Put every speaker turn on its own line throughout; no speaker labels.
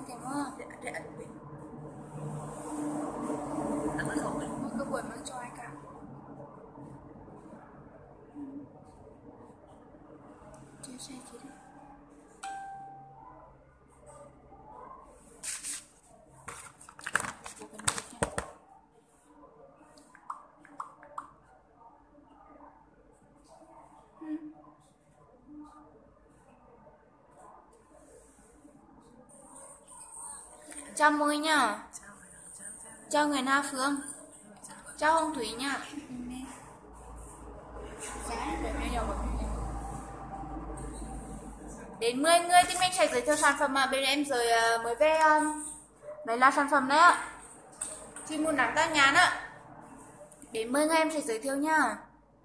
kèm mơ.
Để ăn mình. Ăn cái khẩu mình.
Cơ buổi mang cho ai cả. Chia sẻ chị đi. Chào mọi nha. Chào người Na Phương. Chào Hồng Thủy nha. Đến 10 người thì mình sẽ giới thiệu sản phẩm mà bên em rồi mới về đấy là sản phẩm đấy ạ. Chị muốn nắng ta nhàn á. Đến 10 người em sẽ giới thiệu nha.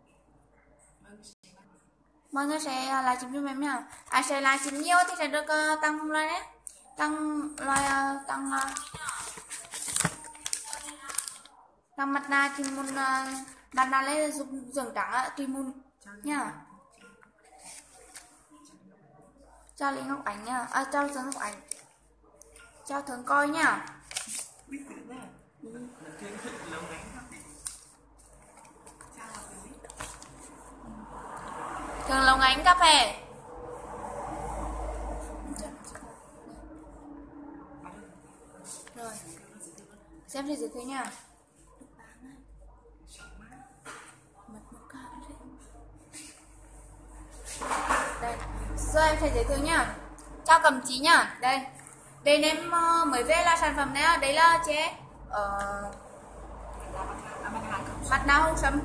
Mọi người sẽ like chim cho em nha. Ai sẽ like chim nhiều thì sẽ được tăng like đấy. Tăng mặt nạ thì muốn mặt nạ lấy giúp dưỡng trắng á thì muốn nha. Chào Linh Ngọc Ánh nha. Chào Dương Ngọc Ánh. Chào Thường Coi nha. Thường Long Ánh cà phê. Rồi. Xem thì giới thiệu nha. Đây. Giờ em sẽ giới thiệu nha. Chào Cẩm Chí nha. Đây. Đây em mới về là sản phẩm này. Đấy là chế mặt nạ hồng sâm.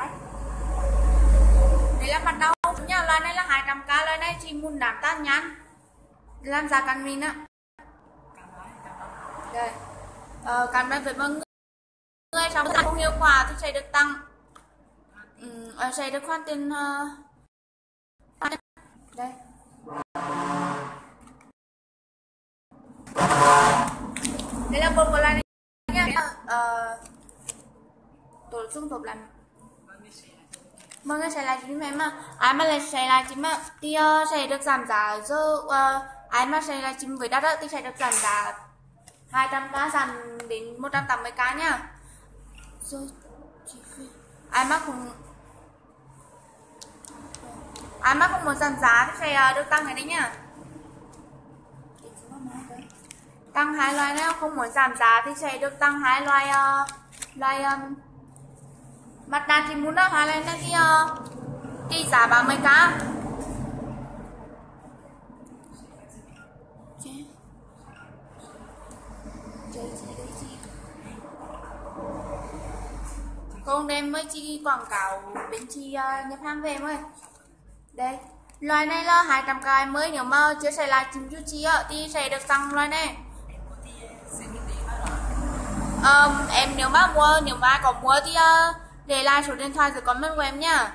Đây là mặt nạ hồng sâm nha. Loại này là 200k. Loại này chỉ muốn đảm tan nhăn làm da căng mình á. Đây. Cảm ơn với mọi người sau khi không hiệu quả thì sẽ được tăng sẽ được khoản tiền đây. Đây là một của này nhá. Tổ chung thuộc làm mọi người sẽ like chim em mà ai mà sẽ like chim thì sẽ được giảm giá giờ ai mà sẽ like chim với đắt thì sẽ được giảm giá 200k giảm đến 180k nhá. Rồi ai mà không muốn giảm giá thì sẽ được tăng cái đấy nhá. Tăng 2 loại này, không muốn giảm giá thì sẽ được tăng 2 loại mặt nạ thì muốn đó 2 loại này thì giá 30k. Không đem mới chi quảng cáo bên chi nhập hàng về mới. Đây, loại này là 200k mới, nếu mà chưa sẽ là chim chú chi thì sẽ được tăng loại này. Em nếu mà có mua thì để lại số điện thoại rồi comment của em nhá.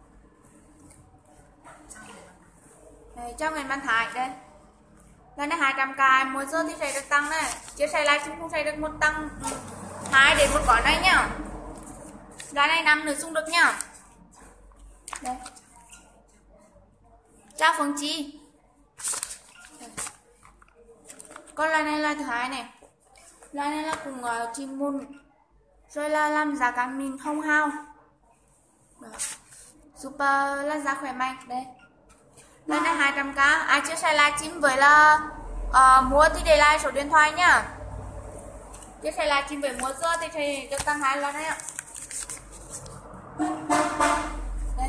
Đây, cho người Văn Thái đây. Loại này 200k mua giờ thì sẽ được tăng này. Chưa sẽ là chim cũng sẽ được một tăng 2 đến một gói này nhá. Loại này 5 nữ dùng được nhá. Đây. Chào Phương Chi. Còn loại này là thứ hai này. Loại này là cùng chim môn. Rồi là làm da căng mình không hao. Giúp là da khỏe mạnh. Đây. Loại này 200k. Ai chưa xài like chim với là mua thì để lại số điện thoại nhá. Chưa xài like chim với mua giờ thì được tăng 2 loại này ạ. Đây.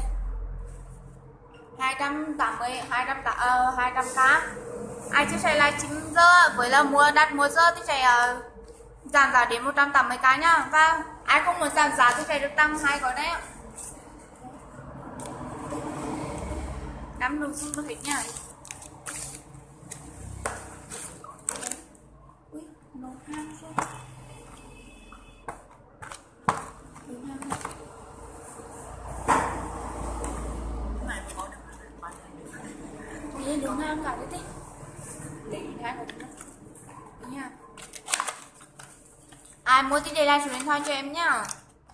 200k. Ai chia sẻ like 9 giờ với là đặt mua giờ thì sẽ giảm giá đến 180k nhá. Và ai không muốn giảm giá thì sẽ được tăng 2 gói đấy ạ. 5 đồng xu nó hết nhá. Ui, nó ham rồi. Lên đường ham cả đấy tí. Lấy hai của nó. Nha. Ai mua thì để lại số điện thoại cho em nhá.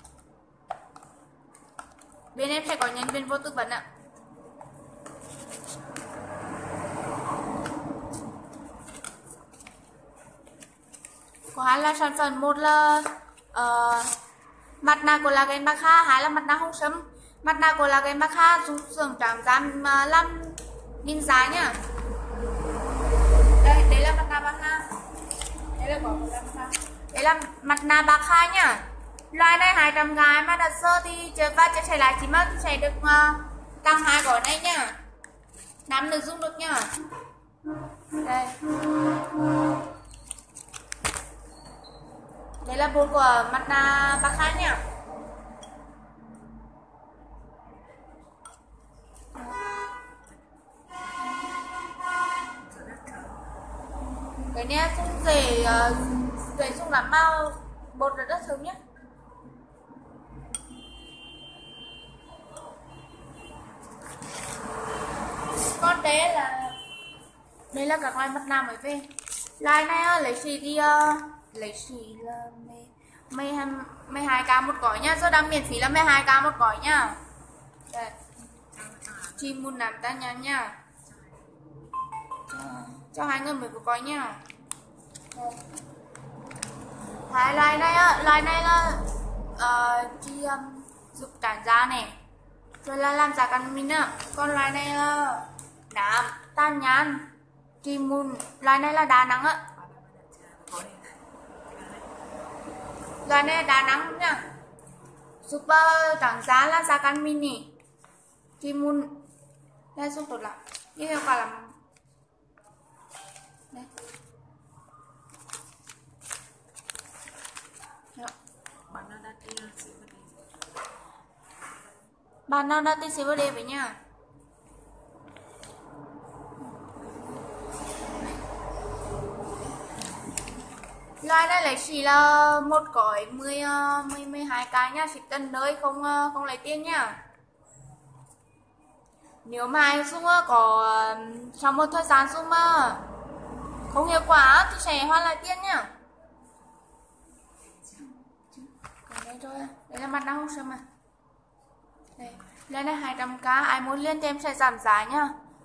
Bên em sẽ có nhân viên vô tư vấn ạ. Có hai là sản phẩm, một là mặt nạ collagen Bacca, hai là mặt nạ hồng sâm. Mặt nạ collagen Bacca dùng xưởng trắng rán 5.000 giá nhá. Đây là mặt nạ Bacca. Đây là mặt nạ Bacca nhá. Loại này 200.000 mà đặt sơ thì và sẽ lại chỉ mất sẽ được tăng 2 gói này nhá. Nam nữ dùng được nhá. Đây. Đây là bột của mặt nạ Bacca nhá. Cái này dùng để dùng làm màu bột rất thơm nhé. Còn đây là các loại mặt nạ mới về. Loại này lấy xì thì lấy xì là 12k một gói nhá, rồi đang miễn phí là 12k một gói nhá. Đây. Chị muốn làm ta nha. Cho hai người 10 gói nhá. Đây. Hai loại này là chị giúp tản da này, rồi là làm da căng mình á. Còn loại này là nám tan nhăn chị muốn, loại này là đá nắng á. Loại này là đá nắng nha, giúp tản da là da căng mình nè chị muốn. Đây giúp tốt lắm, như hiệu quả làm đây. Bạn nào đã tin CVD với nha. Loại này lấy chỉ là một gói 12k nha, chỉ tận nơi không lấy tiền nha. Nếu mà anh dùng có trong một thời gian dùng mà không hiệu quả thì sẽ hoàn lại tiền nha. Còn đây rồi, đây là mặt nạ hồng sâm à. Đây, lên này 200k, ai muốn liên thì em sẽ giảm giá nhá.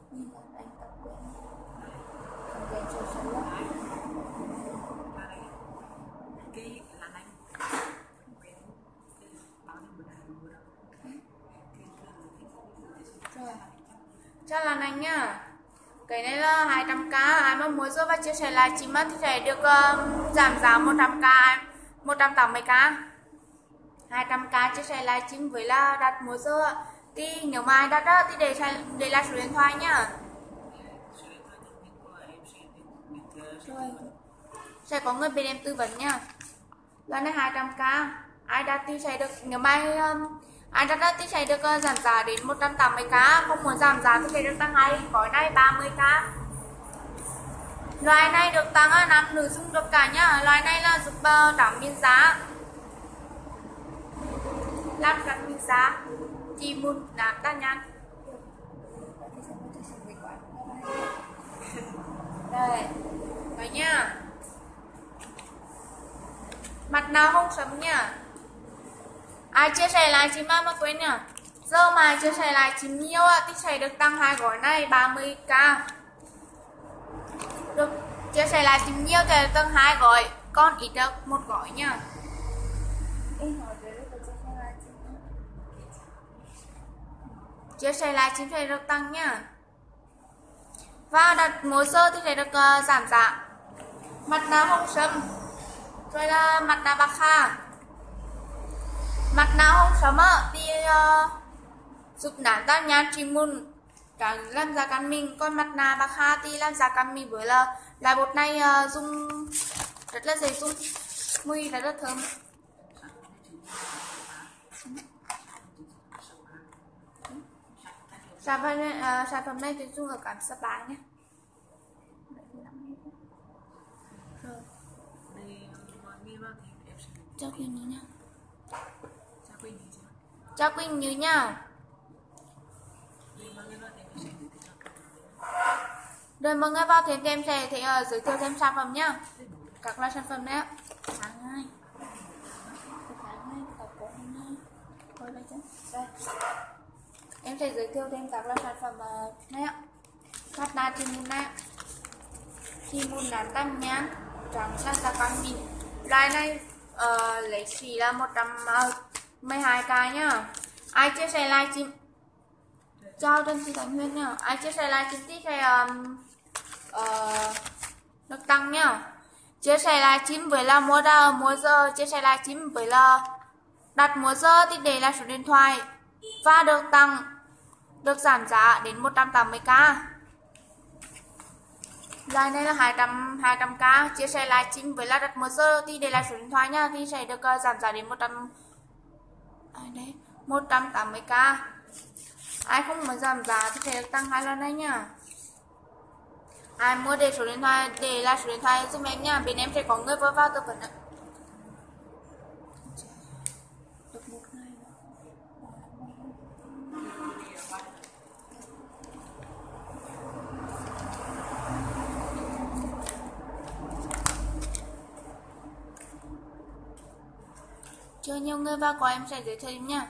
Cho là này nhá. Cái này là 200k, ai mà muốn giúp và chia sẻ lại chị mất thì sẽ được giảm giá 100k, 180k. 200k chia sẻ lại chính với là đặt mua sơ thì nếu mà ai đặt đó thì để lại số điện thoại nhá. Rồi sẽ có người bên em tư vấn nhá. Lần này 200k, ai đặt thì sẽ được, nếu mà ai đặt thì sẽ được giảm giá đến 180k, không muốn giảm giá thì sẽ được tăng 2 gói này 30k. Loại này được tăng nam nữ dùng được cả nhá. Loại này là giúp trắng miên giá, làm trắng miên giá chỉ muốn làm ta nhăn. Đây đấy nhá. Mặt nạ hồng sâm nhá. Ai chia sẻ lại chị mà quên nhá. Giờ mà chia sẻ lại chị nhiều thì sẽ được tăng 2 gói này 30k. Được chia sẻ lại chị nhiều thì tăng 2 gói, còn ít được 1 gói nhá. Chia sẻ lại chị sẽ được tăng nhá. Và đặt mua sơ thì sẽ được giảm giá. Mặt nạ hồng sâm, rồi là mặt nạ Bacca. Mặt nạ hồng sâm thì giúp nám tan nhăn trị mụn, làm da căng mình. Còn mặt nạ Bacca thì làm da căng mình với là loại bột này dùng rất là dễ dùng, mùi rất là thơm. Sản phẩm này thì dùng ở cả spa nhé. Rồi. Chào Quỳnh Như nha. Chào Quỳnh Như nha. Rồi mọi người vào thêm em sẽ giới thiệu thêm sản phẩm nhá. Các loại sản phẩm đấy ạ. Em sẽ giới thiệu thêm các loại sản phẩm này ạ. Mặt nạ trị mụn này, trị mụn nám tan nhăn, trắng da căng mịn. Loại này lấy xỉ là 112k nhá. Ai chia sẻ livestream chào Trần Thị Thánh Huyên nhá. Ai chia sẻ livestream thì sẽ được tăng nhá. Chia sẻ livestream với là mua giờ, chia sẻ livestream với là đặt mua giờ thì để là số điện thoại và được tăng, được giảm giá đến 180k. Loại này là 200k, chia sẻ livestream với là đặt mua giờ thì để lại số điện thoại nha, thì sẽ được giảm giá đến 180k. Ai không muốn giảm giá thì sẽ được tăng hai lần này nha. Ai mua để số điện thoại, để lại số điện thoại giúp em nha, bên em sẽ có người vào tư vấn ạ. Được một ngày nữa. Chưa nhiều người vào có em sẽ giới thiệu nha.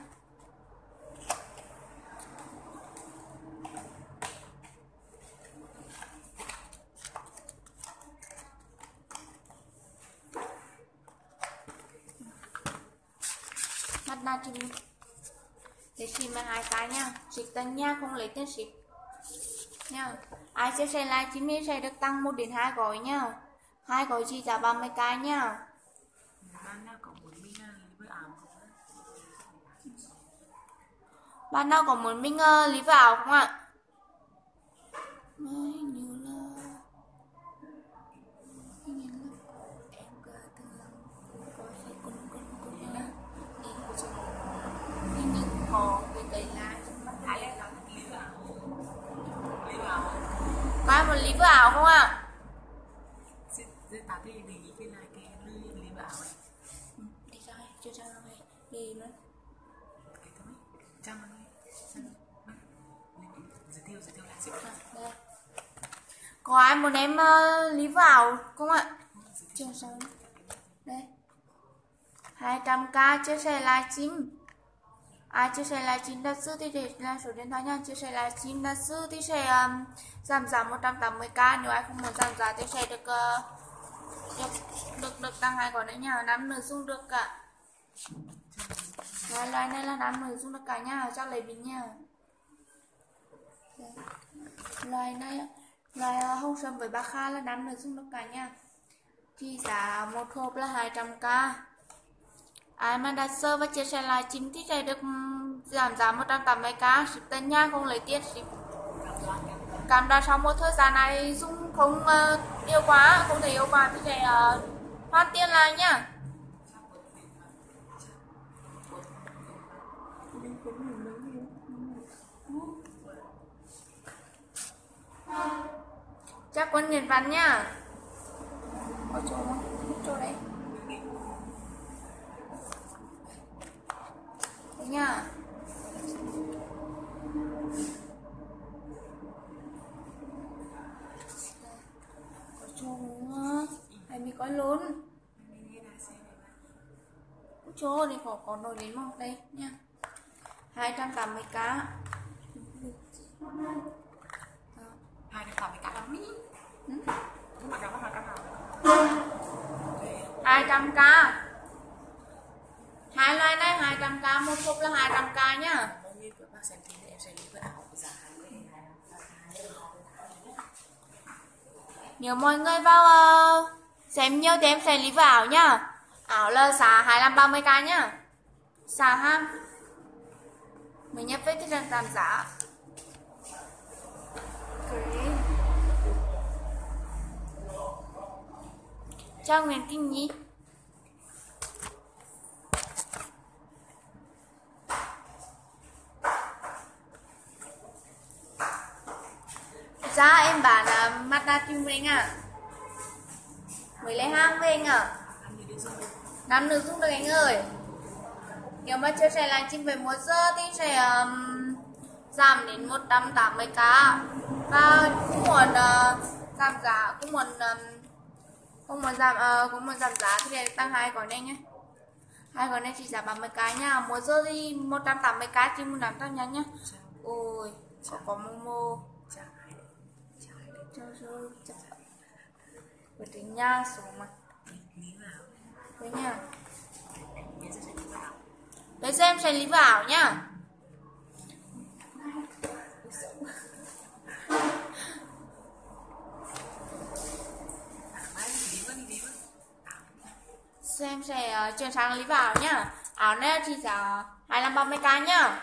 Mặt nạ thì để xịt mà 2k nha, xịt tân nha, không lấy tiền xịt nha. Ai chia sẻ livestream thì sẽ được tăng 1 đến 2 gói nha. 2 gói chỉ giá 30k nha. Bạn nào có muốn mình lý vào không ạ? Hình như là em có từ lòng có phải con nha. Hình như có cái lá trong mắt
Ai lên đó lý vào. Lý vào.
có ai muốn lý vào không ạ?
Dễ tao thì đề nghị cái này cái lý vào ấy.
Đi ra đây, chưa ra đây. Đi nữa.
Cái thôi. Trang ơi. Giới thiệu lại sự.
Đây. Có ai muốn em lý vào không ạ? Chưa sao. Đây. 200k chia sẻ livestream. Ai chia sẻ livestream đặt sư thì để là số điện thoại nha. Chia sẻ livestream đặt sư thì sẽ giảm giá 180k. Nếu ai không muốn giảm giá thì sẽ được tăng 2 gói nữa nha. Nam nữ dùng được cả. Loại này là nam nữ dùng được cả nha. Chắc lấy bình nha. Loại này loại hồng sâm với bạc kha là nam nữ dùng được cả nha. Thì giá một hộp là 200k. Ai mà đặt sơ và chia sẻ livestream thì sẽ được giảm giá 180k. Ship tân nha, không lấy tiền ship. Cảm đoán sau một thời gian này dùng không hiệu quả, không thể hiệu quả thì sẽ phát tiền lại nhá. Chắc quân Nhật Văn nhá. Có chỗ không? Chỗ đấy. Đấy nhá. Có chỗ không? Hay mình có luôn. Có chỗ thì có nổi đến không? Đây nha. 280k.
280k lắm ý. Mặc áo mặc áo.
200k. Hai loại này 200k, một hộp là 200k nhá.
Như các bác xem thì em sẽ đi với áo giá
Nếu mọi người vào xem nhiều thì em sẽ lý vào áo nhá. Áo là giá 25-30k nhá. Giá ha. Mình nhập với thì giảm giá. Chào Nguyễn Kinh Nhi. Giá em bán là mặt nạ chim với anh ạ. Mới lấy hàng về anh ạ. Nam nữ dùng được anh ơi. Nếu mà chia sẻ livestream về mua giờ thì sẽ giảm đến 180k. Và cũng muốn giảm giá, cũng muốn giảm giá thì để tăng 2 gói này nhé. 2 gói này chỉ giá 30k nha. Mua giờ thì 180k chỉ muốn giảm tăng nhanh nhá. Ôi, có Momo. Cho rồi. Với tính nha số mà. Đấy nha.
Bây giờ sẽ đi vào.
Để xem sẽ lý vào nhá. Xem sẽ chuyển sang lý vào nhá. Áo này thì giá 25-30k nhá.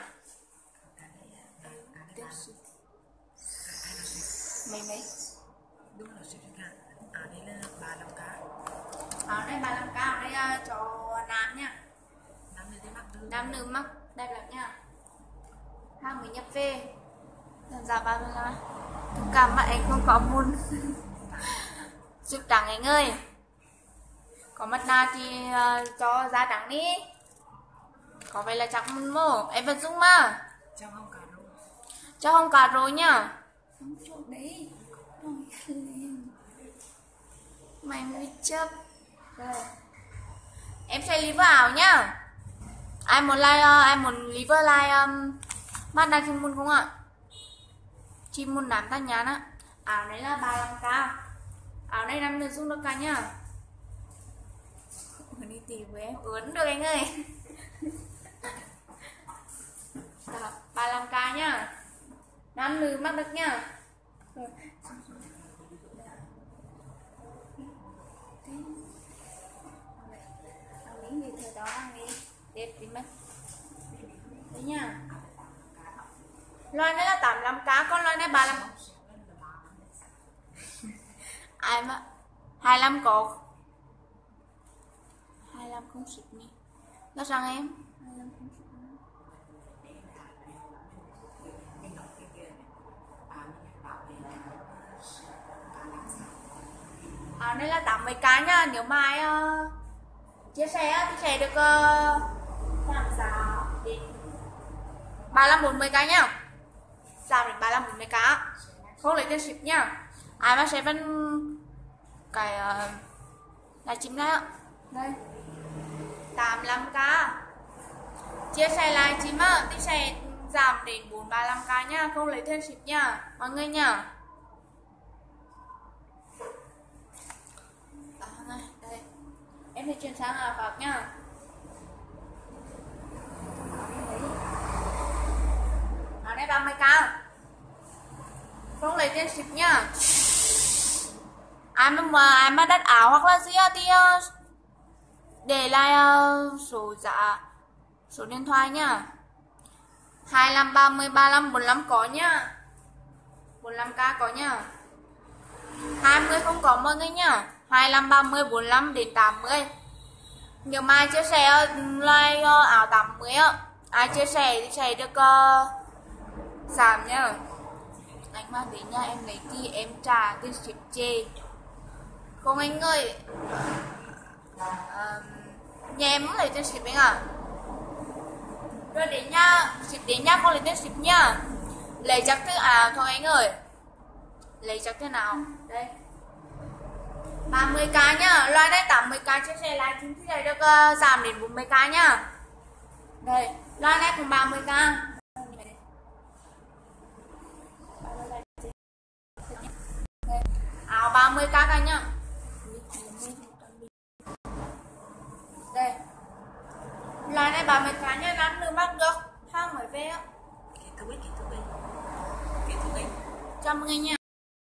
Mấy
Đúng là sẽ cả. Đây là 35k.
áo này 35k, áo đây cho nam nha.
Nam nữ mắc được.
Nam nữ mắc đẹp lắm nha. Hàng mới nhập về. Giá 35. Thực cảm mặt anh không có mụn. Giúp trắng anh ơi. Có mặt nào thì cho da trắng đi. Có vậy là chắc mụn mồ. Em vẫn dùng mà.
Trong không cả đâu.
Cho không cả rồi nhá. Không chỗ đấy. Mày mới chấp. Rồi. Em sẽ liver ảo nhá. Ai muốn liver like mắt đa chim môn không ạ? Chim môn nám ta nhán á. Áo này là 35k. Áo này nam nữ dùng được cả nhá. Đi tìm với em ướn được anh ơi. 35k nhá. Nam nữ mắc được nhá. Rồi. Ăn miếng gì thời đó ăn đi. Đẹp đi mất. Đấy nha. Loài này là 85k, con loài này 35. Ai mà 25 có 25 không xịt nhỉ. Nó sang em 25 không xịt. Đây là 80k nhá. Nếu mà ai chia sẻ thì sẽ được giảm giá đến 35-40k nhá. Giảm đến 35-40k. Không lấy tiền ship nhá. Ai mà sẽ vẫn cái là chim này ạ. Đây 85k. Chia sẻ lại chim á thì sẽ giảm đến 435k nhá. Không lấy tiền ship nhá mọi người nhá. Đây. Em sẽ chuyển sang áo khoác nhá. Áo này 30k. Không lấy tiền ship nhá. Ai mà đặt áo hoặc là gì thì để lại số giá, số điện thoại nhá. 25 30 35 45 có nhá. 45k có nhá. 20 không có mọi người nhá. 25 30 45 đến 80. Nếu mà ai chia sẻ like áo 80 á, ai chia sẻ thì sẽ được giảm nhá. Anh mang đến nhà em lấy thì em trả tiền ship chê. Không anh ơi. Nhà em lấy tiền ship anh à. Rồi đến nhà, ship đến nhà không lấy tiền ship nhá. Lấy chắc thứ áo thôi anh ơi. Lấy chắc thế nào? Đây 30k nhá. Loài này 80k chia sẻ lại thì sẽ được giảm đến 40k nhá. Đây, loài này cũng 30k. Áo 30k cả nhá. Đây. Loài này 30k nhá, nam nữ mặc được. Hàng mới về á.
Kết thúc đi. Kết thúc đi.
Chào mừng anh nha.